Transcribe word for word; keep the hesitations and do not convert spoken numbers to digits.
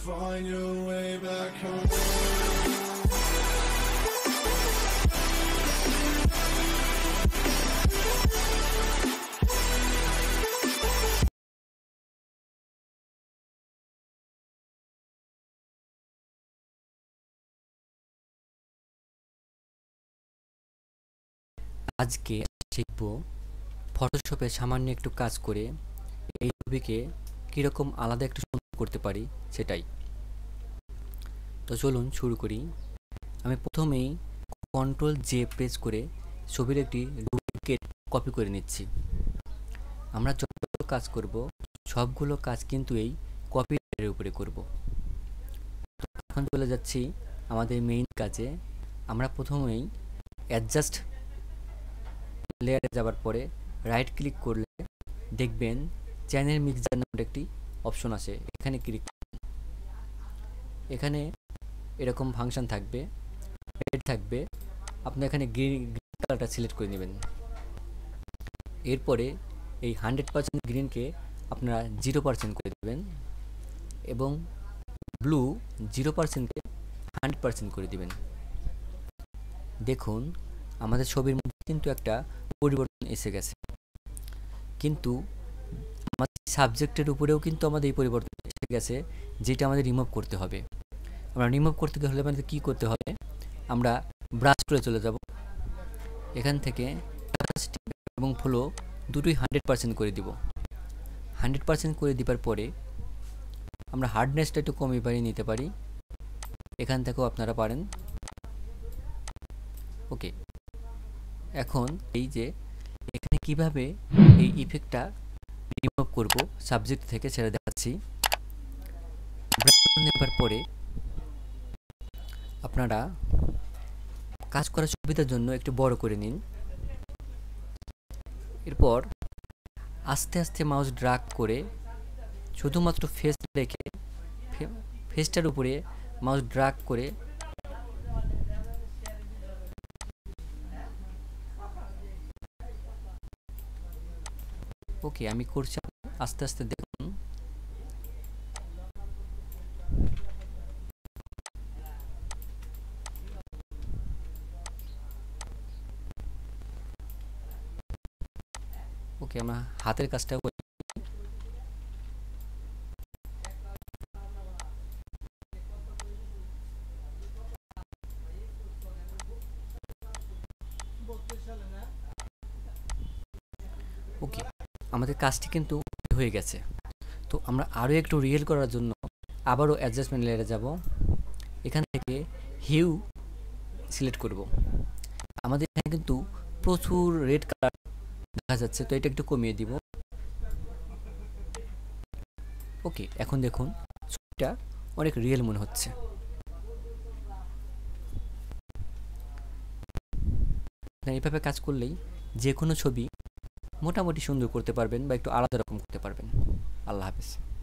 find your way back home. আজকে শিখব ফটোশপে সামান্য একটু কাজ করে এই ছবিকে কীরকম আলাদা একটু সুন্দর করতে পারি সেটাই। তো চলুন শুরু করি। আমি প্রথমেই কন্ট্রোল জে প্রেস করে ছবির একটি ডুপ্লিকেট কপি করে নিচ্ছি। আমরা যতগুলো কাজ করব সবগুলো কাজ কিন্তু এই কপি লেয়ারের উপরে করব। এখন চলে যাচ্ছি আমাদের মেইন কাজে। আমরা প্রথমেই অ্যাডজাস্ট লেয়ারে যাবার পরে রাইট ক্লিক করলে দেখবেন চ্যানেল মিক্সার নামের একটি অপশন আসে, এখানে ক্লিক করুন। এখানে এরকম ফাংশন থাকবে, রেড থাকবে, আপনি এখানে গ্রিন গ্রিন কালারটা সিলেক্ট করে নেবেন। এরপরে এই হান্ড্রেড পার্সেন্ট গ্রিনকে আপনারা জিরো পার্সেন্ট করে দেবেন এবং ব্লু জিরো পার্সেন্টকে হান্ড্রেড পার্সেন্ট করে দেবেন। দেখুন আমাদের ছবির মধ্যে কিন্তু একটা পরিবর্তন এসে গেছে, কিন্তু আমাদের সাবজেক্টের উপরেও কিন্তু আমাদের এই পরিবর্তন এসে গেছে, যেটা আমাদের রিমুভ করতে হবে। আমরা রিমুভ করতে হলে আমাদের কী করতে হবে, আমরা ব্রাশ করে চলে যাব। এখান থেকে এবং ফ্লো দুটোই হান্ড্রেড পার্সেন্ট করে দিব। হান্ড্রেড পার্সেন্ট করে দেওয়ার পরে আমরা হার্ডনেসটা একটু কমিয়ে বাড়িয়ে নিতে পারি, এখান থেকেও আপনারা পারেন। ওকে, এখন এই যে এখানে কিভাবে এই ইফেক্টটা রিমুভ করব সাবজেক্ট থেকে সেটা দেখাচ্ছি। নেবার পরে আপনারা কাজ করার সুবিধার জন্য একটু বড় করে নিন। এরপর আস্তে আস্তে মাউস ড্র্যাগ করে শুধুমাত্র ফেস রেখে ফেসটার উপরে মাউস ড্র্যাগ করে ওকে আমি করছি, আস্তে আস্তে দেখুন। ওকে, আমরা হাতের কাজটা করি। ওকে, আমাদের কাজটি কিন্তু হয়ে গেছে। তো আমরা আরও একটু রিয়েল করার জন্য আবারও অ্যাডজাস্টমেন্ট লেয়ারে যাব। এখান থেকে হিউ সিলেক্ট করব। আমাদের এখানে কিন্তু প্রচুর রেড কালার দেখা যাচ্ছে, তো এটা একটু কমিয়ে দিব। ওকে, এখন দেখুন ছবিটা অনেক রিয়েল মনে হচ্ছে। এইভাবে কাজ করলেই যে কোনো ছবি মোটামুটি সুন্দর করতে পারবেন বা একটু আলাদা রকম করতে পারবেন। আল্লাহ হাফেজ।